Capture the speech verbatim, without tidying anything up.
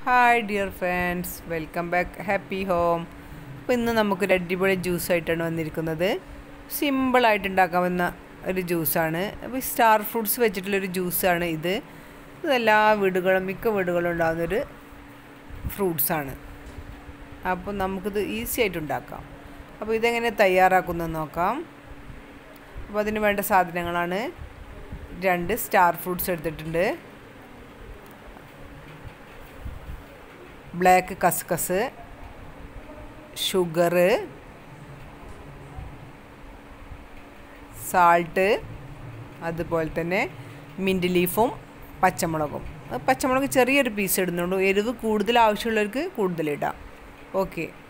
Hi dear friends, welcome back happy home. അപ്പോൾ ഇന്ന് നമുക്കൊരു അടിപൊളി ജ്യൂസായിട്ടാണ് വന്നിരിക്കുന്നത്. സിമ്പിളായിട്ട് ഉണ്ടാക്കാവുന്ന ഒരു ജ്യൂസാണ്. അപ്പോൾ സ്റ്റാർ ഫ്രൂട്ട്സ് വെച്ചിട്ടുള്ളൊരു ജ്യൂസാണ് ഇത്. ഇതെല്ലാ വീടുകളും മിക്ക വീടുകളും ഉണ്ടാകുന്നൊരു ഫ്രൂട്ട്സാണ്. അപ്പോൾ നമുക്കിത് ഈസി ആയിട്ട് ഉണ്ടാക്കാം. അപ്പോൾ ഇതെങ്ങനെ തയ്യാറാക്കുന്നത് നോക്കാം. അപ്പോൾ അതിന് വേണ്ട സാധനങ്ങളാണ്: രണ്ട് സ്റ്റാർ ഫ്രൂട്ട്സ് എടുത്തിട്ടുണ്ട്, ബ്ലാക്ക് കസ്കസ്, ഷുഗർ, സാൾട്ട്, അതുപോലെ തന്നെ മിൻറ്റ് ലീഫും പച്ചമുളകും. പച്ചമുളക് ചെറിയൊരു പീസ് ഇടുന്നുള്ളൂ. എരിവ് കൂടുതൽ ആവശ്യമുള്ളവർക്ക് കൂടുതലിടാം. ഓക്കെ,